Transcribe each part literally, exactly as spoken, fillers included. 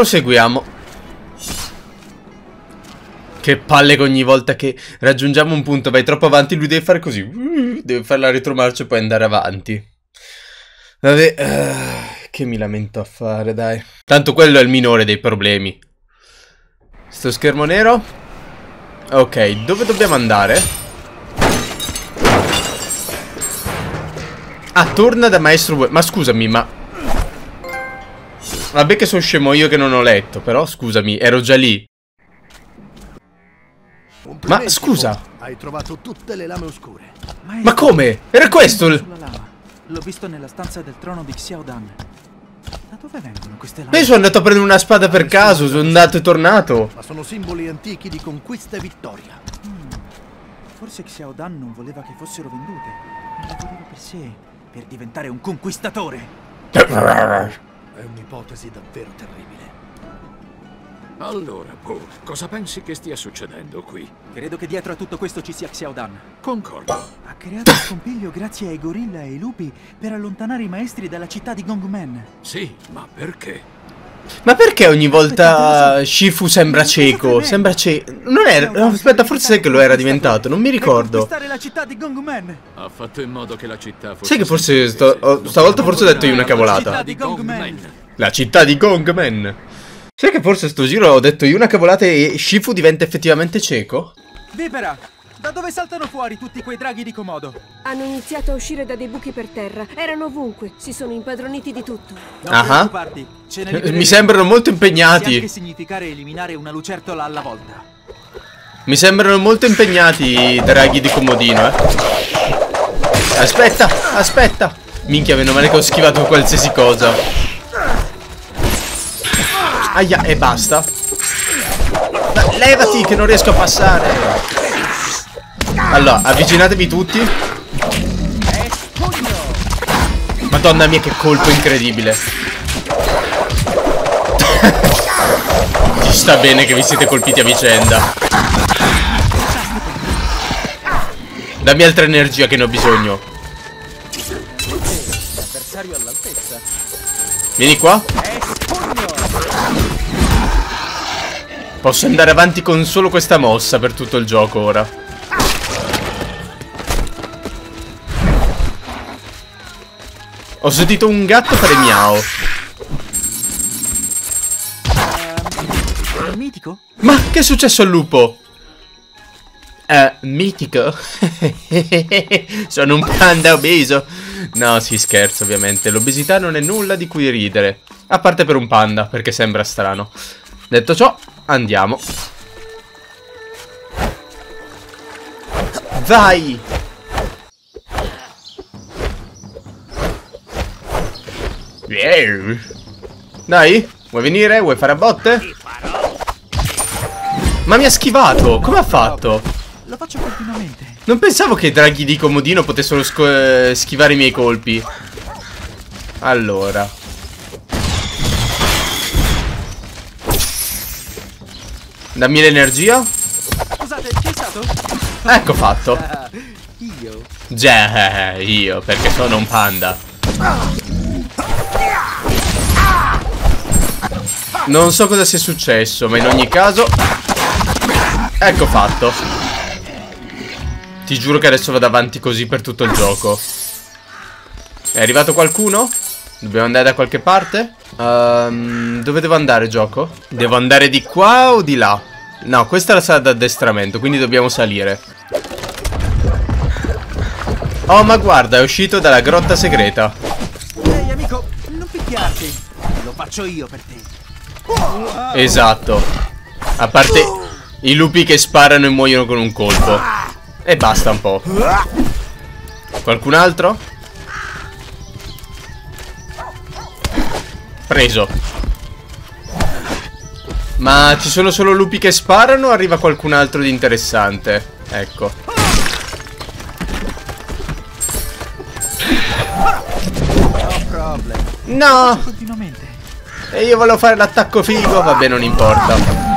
Proseguiamo. Che palle che ogni volta che raggiungiamo un punto vai troppo avanti, lui deve fare così. Deve fare la retromarcia e poi andare avanti. Vabbè, uh, che mi lamento a fare, dai. Tanto quello è il minore dei problemi. Sto schermo nero. Ok, dove dobbiamo andare? Ah, torna da maestro. Ma scusami, ma... Vabbè che sono scemo io che non ho letto, però scusami, ero già lì. Ma scusa. Hai trovato tutte le lame oscure. Ma, Ma come? Era questo il... L'ho visto nella stanza del trono di Xiao Dan. Da dove vengono queste lame? Io sono andato a prendere una spada per caso, sono andato e tornato. Ma sono simboli antichi di conquista e vittoria. Hmm. Forse Xiao Dan non voleva che fossero vendute. Le voleva per sé, per diventare un conquistatore. È un'ipotesi davvero terribile. Allora, Bo, cosa pensi che stia succedendo qui? Credo che dietro a tutto questo ci sia Xiao Dan. Concordo. Ha creato il scompiglio grazie ai gorilla e ai lupi per allontanare i maestri dalla città di Gongmen. Sì, ma perché? Ma perché ogni volta Shifu sembra cieco? Sembra cieco. Non era... No, aspetta, forse sai che lo era diventato, non mi ricordo. Per conquistare la città di Gongmen. Ha fatto in modo che la città fosse... Sai che forse sto... oh, stavolta forse ho detto io una cavolata. La città di Gongmen. La città di Gongmen. Sai che forse sto giro ho detto io una cavolata e Shifu diventa effettivamente cieco? Vipera, da dove saltano fuori tutti quei draghi di Komodo? Hanno iniziato a uscire da dei buchi per terra. Erano ovunque, si sono impadroniti di tutto. Non Ah. preoccuparti, ce ne libereremo. Mi sembrano molto Può impegnati. anche significare eliminare una lucertola alla volta. Mi sembrano molto impegnati i draghi di comodino, eh. Aspetta, aspetta. Minchia, meno male che ho schivato qualsiasi cosa. Aia, e basta. Ma levati che non riesco a passare. Allora, avvicinatevi tutti. Madonna mia, che colpo incredibile. Ci sta bene che vi siete colpiti a vicenda. Dammi altra energia che ne ho bisogno. Avversario all'altezza. Vieni qua. Posso andare avanti con solo questa mossa per tutto il gioco ora. Ho sentito un gatto fare miau. Uh, mitico? Ma che è successo al lupo? Eh, mitico? Sono un panda obeso. No, si scherza ovviamente. L'obesità non è nulla di cui ridere. A parte per un panda, perché sembra strano. Detto ciò, andiamo. Vai! Dai, vuoi venire? Vuoi fare a botte? Ma mi ha schivato! Come ha fatto? Lo faccio continuamente. Non pensavo che i draghi di comodino potessero schivare i miei colpi. Allora. Dammi l'energia. Scusate, chi è stato? Ecco fatto. Uh, io. Già, io, perché sono un panda. Non so cosa sia successo, ma in ogni caso... Ecco fatto. Ti giuro che adesso vado avanti così per tutto il gioco. È arrivato qualcuno? Dobbiamo andare da qualche parte? Um, dove devo andare, gioco? Devo andare di qua o di là? No, questa è la sala d'addestramento, quindi dobbiamo salire. Oh, ma guarda, è uscito dalla grotta segreta. Ehi, amico, non picchiarti. Lo faccio io per te. Esatto. A parte i lupi che sparano e muoiono con un colpo. E basta un po'. Qualcun altro? Preso. Ma ci sono solo lupi che sparano o arriva qualcun altro di interessante? Ecco. No! Continuamente. E io volevo fare l'attacco figo. Vabbè, non importa.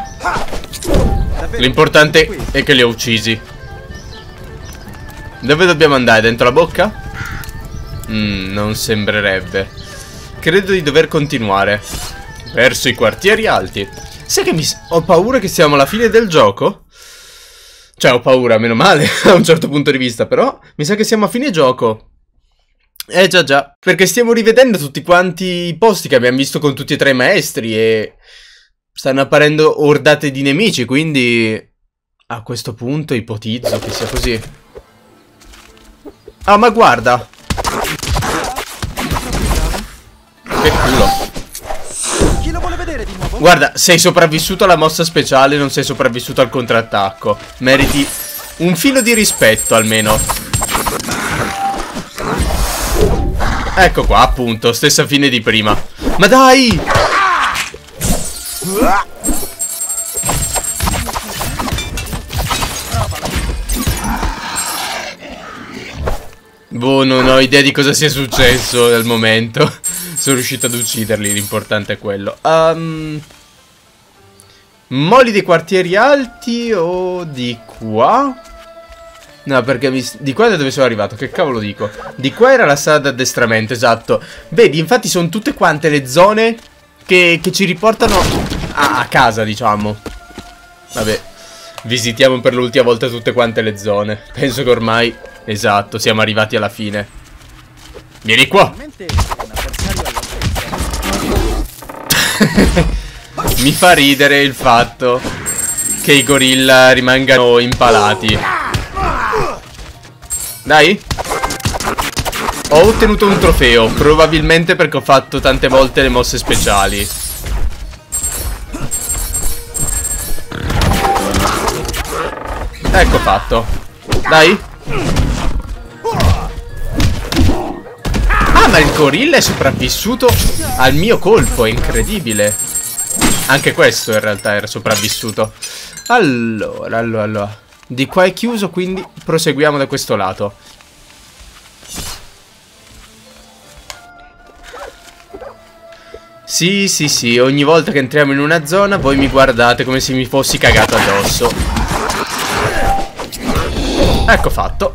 L'importante è che li ho uccisi. Dove dobbiamo andare? Dentro la bocca? Mm, non sembrerebbe. Credo di dover continuare. Verso i quartieri alti. Sai che mi... ho paura che siamo alla fine del gioco? Cioè, ho paura, meno male, a un certo punto di vista, però mi sa che siamo a fine gioco. Eh già già, perché stiamo rivedendo tutti quanti i posti che abbiamo visto con tutti e tre i maestri e stanno apparendo ordate di nemici, quindi a questo punto ipotizzo che sia così. Ah, ma guarda! Che culo! Chi lo vuole vedere di nuovo? Guarda, sei sopravvissuto alla mossa speciale, non sei sopravvissuto al contrattacco. Meriti un filo di rispetto almeno. Ecco qua, appunto, stessa fine di prima. Ma dai! Boh, non ho idea di cosa sia successo al momento. Sono riuscito ad ucciderli, l'importante è quello. Um, Moli dei quartieri alti o di qua? No, perché mi... di qua da dove sono arrivato? Che cavolo dico? Di qua era la sala d'addestramento, esatto. Vedi, infatti sono tutte quante le zone che, che ci riportano a, a casa, diciamo. Vabbè, visitiamo per l'ultima volta tutte quante le zone. Penso che ormai, esatto, siamo arrivati alla fine. Vieni qua. Mi fa ridere il fatto che i gorilla rimangano impalati. Dai. Ho ottenuto un trofeo, probabilmente perché ho fatto tante volte le mosse speciali. Ecco fatto. Dai. Ah, ma il gorilla è sopravvissuto al mio colpo, è incredibile. Anche questo in realtà era sopravvissuto. Allora, allora, allora. Di qua è chiuso, quindi proseguiamo da questo lato. Sì, sì, sì, ogni volta che entriamo in una zona voi mi guardate come se mi fossi cagato addosso. Ecco fatto.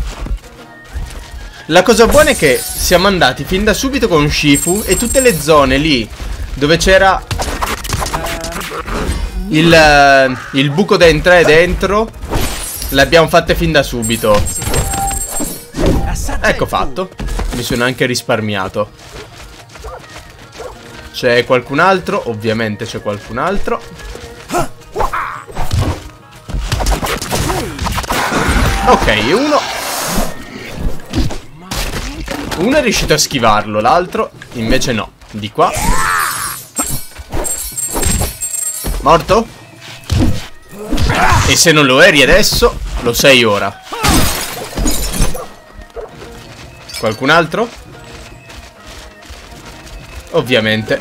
La cosa buona è che siamo andati fin da subito con Shifu e tutte le zone lì dove c'era il, uh, il buco da entrare dentro le abbiamo fatte fin da subito. Ecco fatto. Mi sono anche risparmiato. C'è qualcun altro? Ovviamente c'è qualcun altro. Ok, uno Uno è riuscito a schivarlo, l'altro invece no. Di qua. Morto? E se non lo eri adesso, lo sei ora. Qualcun altro? Ovviamente.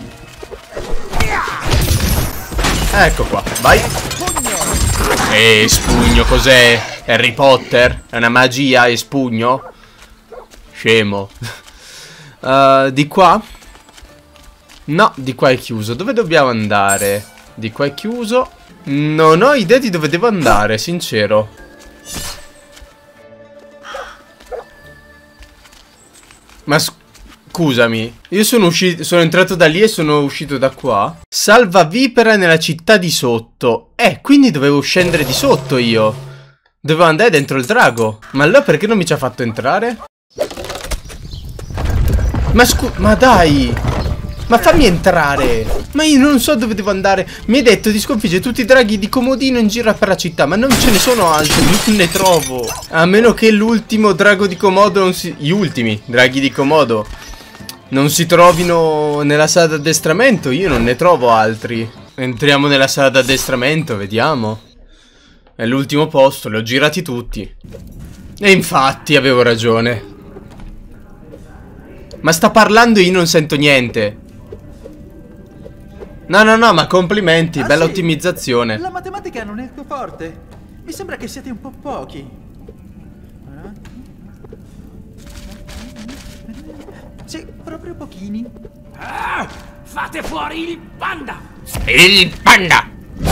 Ecco qua, vai. E spugno, cos'è? Harry Potter? È una magia e spugno? Scemo. uh, Di qua? No, di qua è chiuso. Dove dobbiamo andare? Di qua è chiuso. Non ho idea di dove devo andare, sincero. Ma scusami, io sono uscito, sono entrato da lì e sono uscito da qua. Salvavipera nella città di sotto. Eh, quindi dovevo scendere di sotto io. Dovevo andare dentro il drago. Ma allora perché non mi ci ha fatto entrare? Ma scu... Ma dai! Ma fammi entrare! Ma io non so dove devo andare. Mi hai detto di sconfiggere tutti i draghi di comodino in giro per la città, ma non ce ne sono altri, non ne trovo. A meno che l'ultimo drago di Komodo non si... Gli ultimi draghi di Komodo non si trovino nella sala d'addestramento, io non ne trovo altri. Entriamo nella sala d'addestramento, vediamo. È l'ultimo posto, li ho girati tutti. E infatti avevo ragione. Ma sta parlando e io non sento niente. No, no, no, ma complimenti, ah, bella sì. Ottimizzazione. La matematica non è il tuo forte. Mi sembra che siete un po' pochi. Sì, proprio pochini. Ah, fate fuori il panda! Il panda!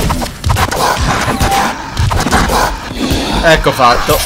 Ecco fatto.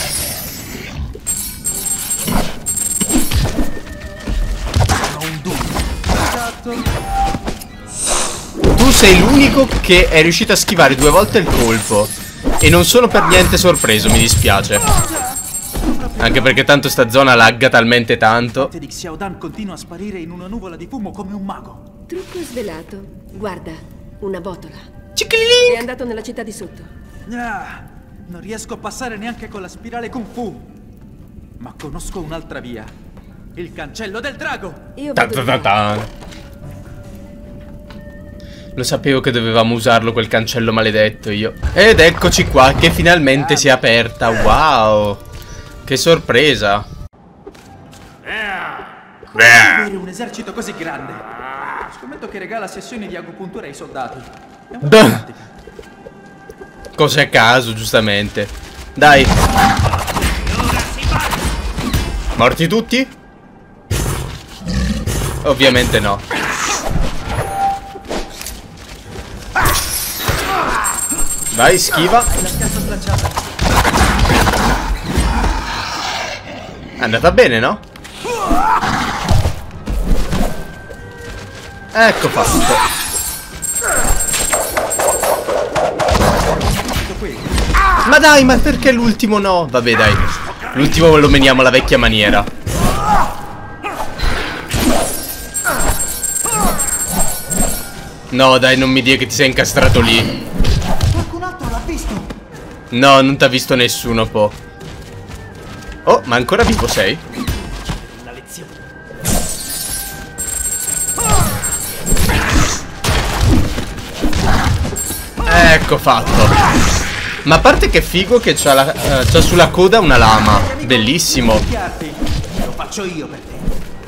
sei l'unico che è riuscito a schivare due volte il colpo. E non sono per niente sorpreso, mi dispiace. Anche perché tanto sta zona lagga talmente tanto. di Xiaodan continua a sparire in una nuvola di fumo come un mago. Trucco svelato. Guarda, una botola. Ciclilin! È andato nella città di sotto. Ah, non riesco a passare neanche con la spirale Kung Fu. Ma conosco un'altra via. Il cancello del drago. Io Ta vedo ta ta ta. Lo sapevo che dovevamo usarlo quel cancello maledetto io. Ed eccoci qua che finalmente si è aperta. Wow. Che sorpresa. Come avere un esercito così grande? Scommetto che regala sessioni di agopuntura ai soldati. È una pratica. Cose a caso, giustamente. Dai. Morti tutti? Ovviamente no. Vai, schiva. È andata bene, no? Ecco fatto. Ma dai, ma perché l'ultimo no? Vabbè, dai. L'ultimo lo meniamo alla vecchia maniera. No, dai, non mi dire che ti sei incastrato lì. Qualcun altro l'ha visto. No, non t'ha visto nessuno, po'. Oh, ma ancora vivo sei? La lezione. Ecco fatto. Ma a parte che figo che c'ha, la, uh, c'ha sulla coda una lama. Bellissimo. Lo faccio io per te.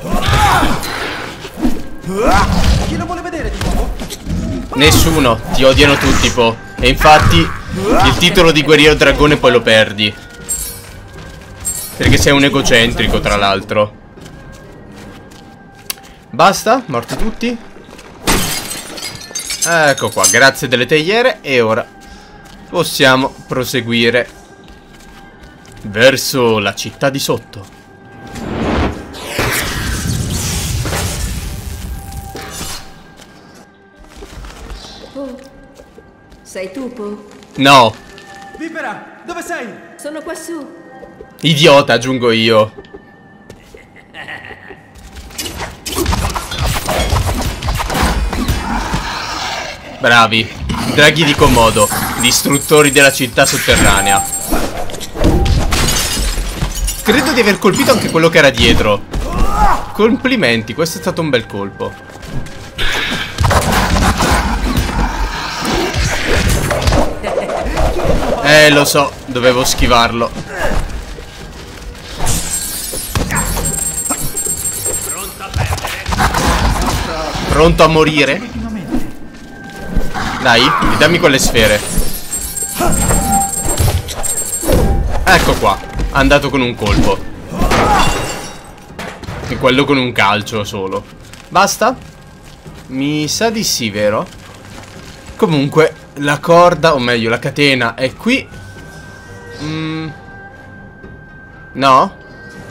Chi lo vuole vedere di nuovo? Nessuno. Ti odiano tutti, po'. E infatti il titolo di guerriero dragone poi lo perdi. Perché sei un egocentrico, tra l'altro. Basta? Morti tutti? Ecco qua, grazie delle teiere. E ora possiamo proseguire verso la città di sotto. Oh, sei tu, Po? No, Vipera, dove sei? Sono quassù. idiota, aggiungo io. Bravi, draghi di Komodo, distruttori della città sotterranea. Credo di aver colpito anche quello che era dietro. Complimenti, questo è stato un bel colpo. Eh, lo so, dovevo schivarlo. Pronto a morire? Dai, dammi quelle sfere. Ecco qua, andato con un colpo. E quello con un calcio solo. Basta? Mi sa di sì, vero? Comunque, la corda, o meglio la catena è qui. Mm. No?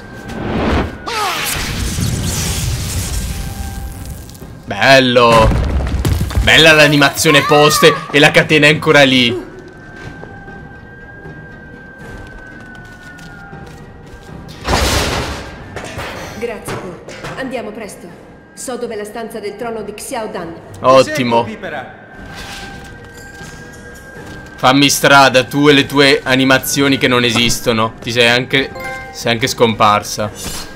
Bello. Bella l'animazione poste e la catena è ancora lì. Grazie, Po. Andiamo presto. So dov'è la stanza del trono di Xiaodan. Ottimo. Fammi strada, tu e le tue animazioni che non esistono. Ti sei anche, sei anche scomparsa.